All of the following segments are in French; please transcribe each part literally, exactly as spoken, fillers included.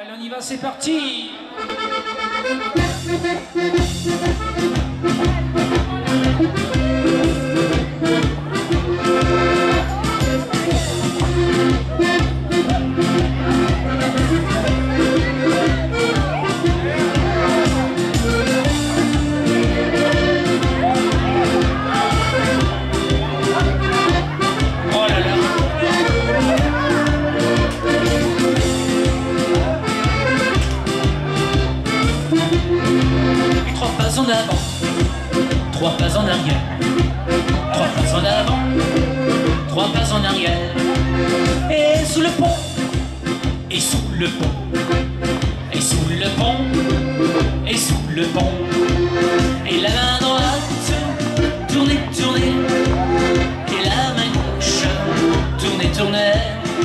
Allez, on y va, c'est parti. En avant, trois pas en arrière, trois pas en avant, trois pas en arrière, et sous le pont, et sous le pont, et sous le pont, et sous le pont, et la main droite, tournez, tournez, et la main gauche, tournez, tournez,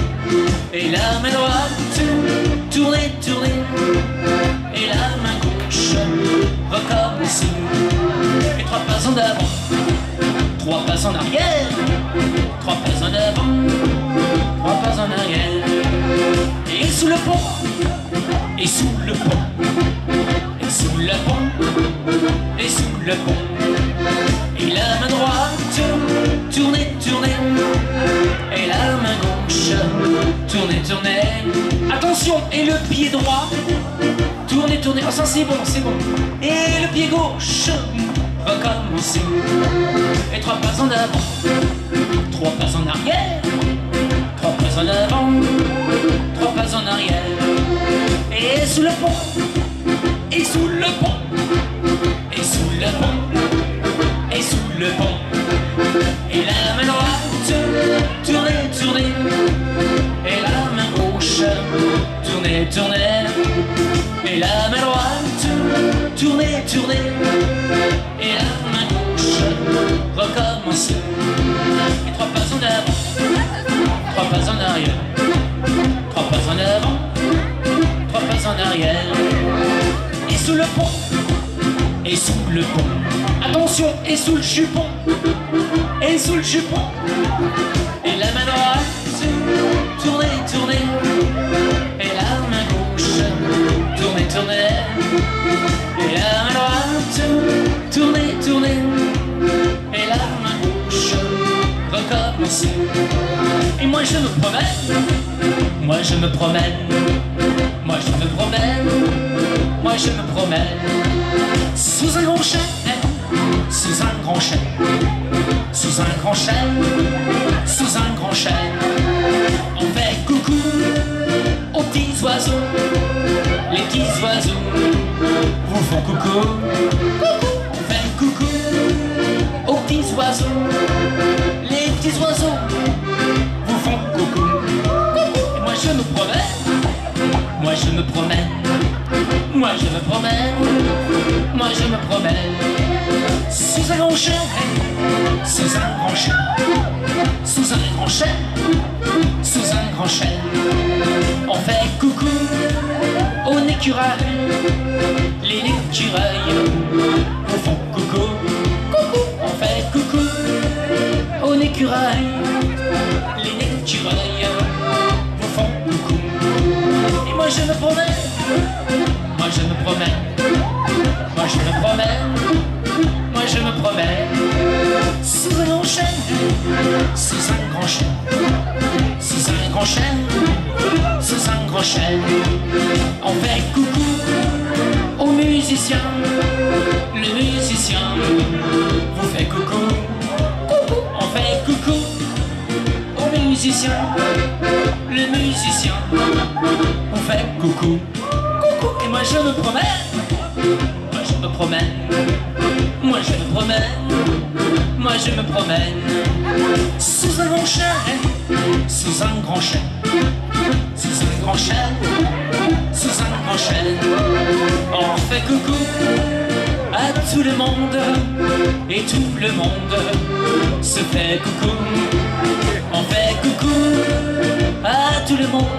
et la main droite, tournez, tournez, et la main gauche, recommencer. Et trois pas en avant, trois pas en arrière, trois pas en avant, trois pas en arrière. Et sous le pont, et sous le pont, et sous le pont, et sous le pont. Et la main droite, tournez, tournez, et la main gauche, tournez, tournez. Attention, et le pied droit, tournez, tournez. Oh ça c'est bon, c'est bon. Et le pied gauche, recommencez. Et trois pas en avant, trois pas en arrière, trois pas en avant, trois pas en arrière. Et sous le pont, et sous le pont, et sous le pont, et sous le pont. Et la main droite, tournez, tournez, et la main gauche, tournez, tournez. Et la main droite, tournez, tournez, et la main gauche, recommencez. Et trois pas en avant, trois pas en arrière, trois pas en avant, trois pas en arrière. Et sous le pont, et sous le pont. Attention, et sous le jupon, et sous le jupon. Et la main droite, tournez, tournez, et la main gauche, tournez, tournez, et la main droite, tournez, tournez, et la main gauche, recommencez. Et moi je me promène, moi je me promène, moi je me promène, moi je me promène, sous un grand chêne, sous un grand chêne, sous un grand chêne, sous un grand chêne. On fait coucou aux petits oiseaux, les petits oiseaux vous font coucou. On fait coucou aux petits oiseaux, les petits oiseaux vous font coucou. Et moi je me promène, moi je me promène, moi je me promène, moi je me promène, sous un grand chêne, sous un grand chêne, sous un grand chêne, sous un grand chêne. On fait coucou aux écureuils, les écureuils vous font coucou. On fait coucou aux écureuils, les écureuils vous font coucou. Et moi je me promène, moi je me promène, moi je me promène, moi je me promène, sous un grand chêne, sous un grand chêne, sous un grand chêne, sous un grand chêne. On fait coucou aux musiciens, le musicien vous fait coucou. On fait coucou aux musiciens, le musicien vous fait coucou. Et moi je me promène, moi je me promène, moi je me promène, moi je me promène, sous un grand chêne, sous un grand chêne, sous un grand chêne, sous un grand chêne. On fait coucou à tout le monde, et tout le monde se fait coucou. On fait coucou à tout le monde,